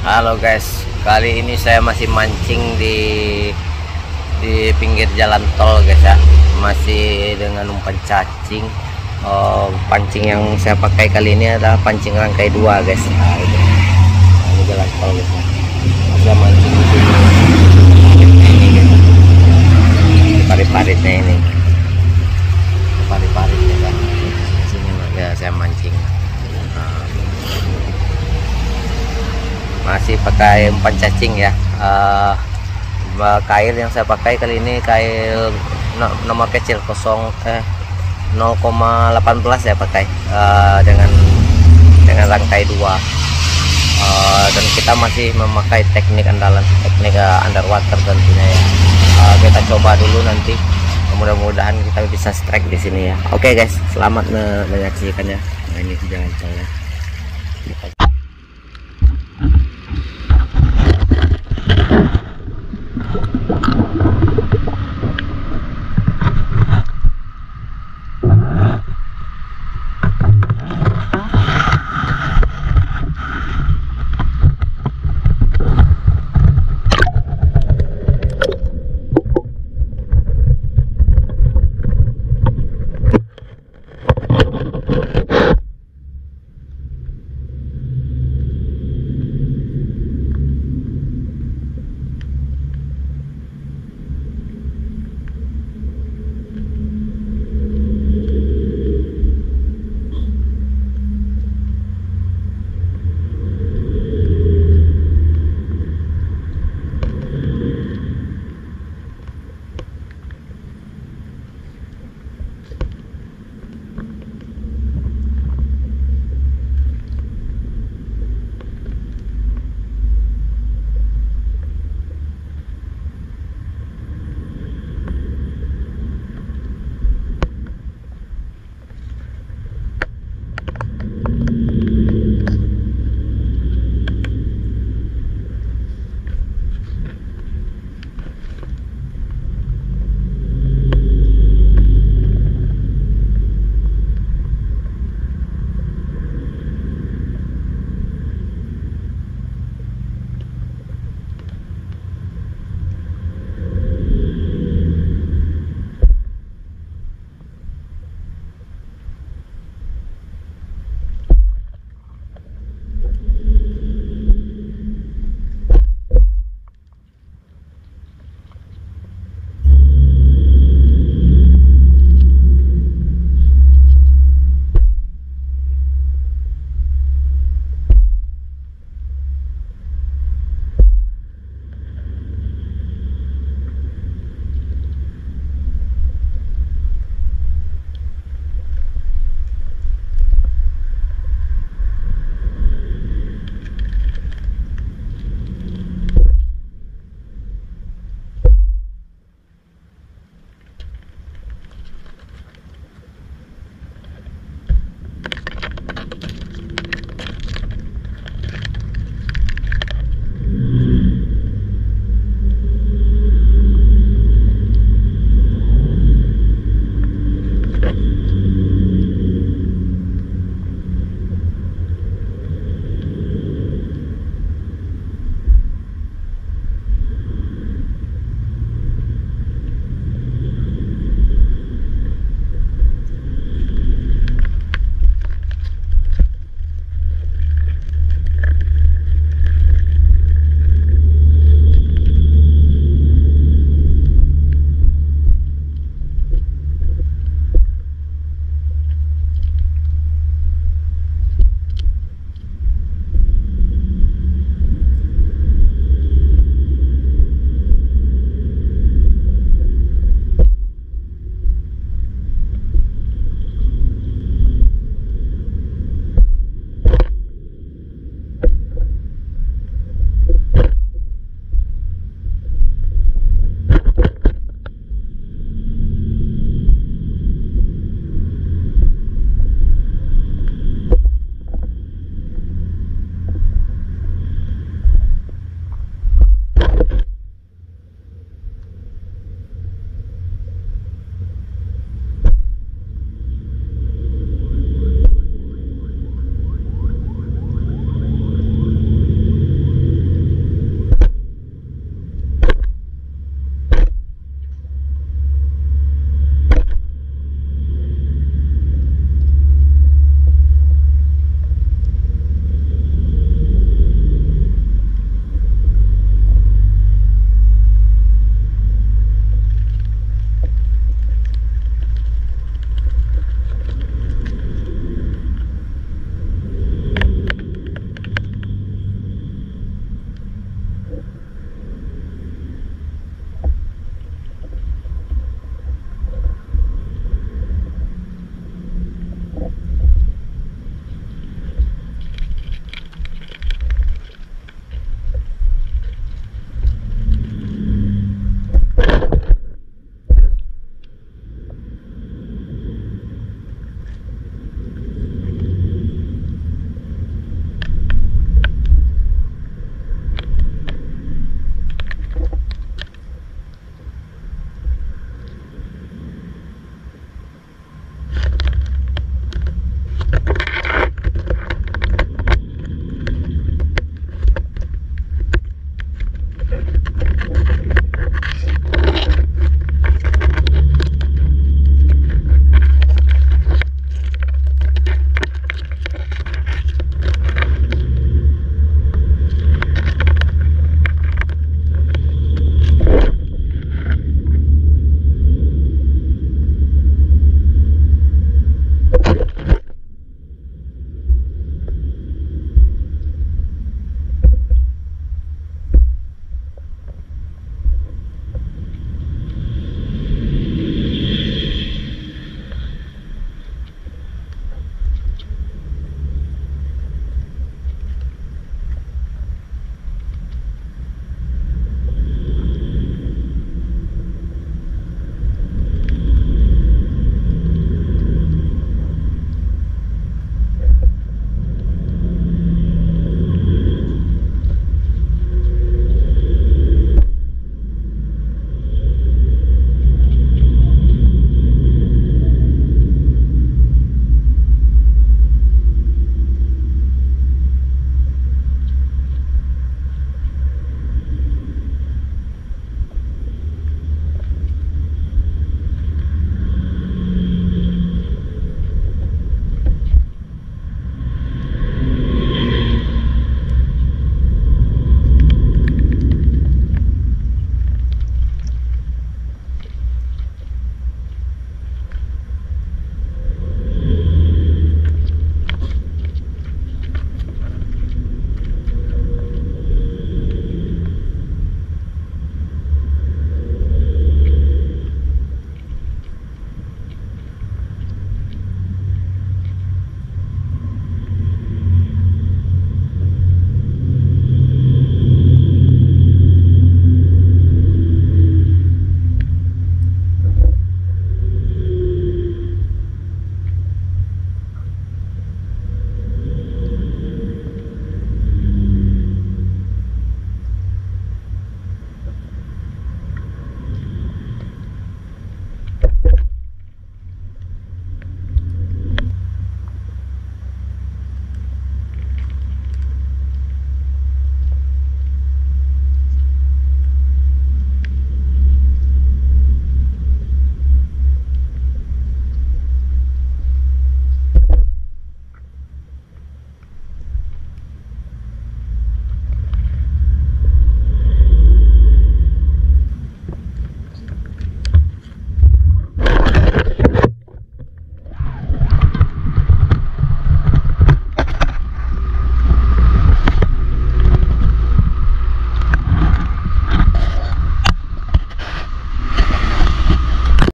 Halo guys, kali ini saya masih mancing di pinggir jalan tol guys ya, masih dengan umpan cacing. Pancing yang saya pakai kali ini adalah pancing rangkai 2 guys. Nah, ini jalan tol guys. Saya mancing di sini. Ini guys. Parit-paritnya ini. Parit-paritnya kan. Sini ya saya mancing. Masih pakai umpan cacing ya. Kail yang saya pakai kali ini kail nomor kecil 0,18 saya pakai dengan rangkai 2, dan kita masih memakai teknik andalan, teknik underwater tentunya ya. Kita coba dulu nanti, mudah-mudahan kita bisa strike di sini ya. Oke guys, selamat menyaksikan ya. Nah, ini jalan tol ya.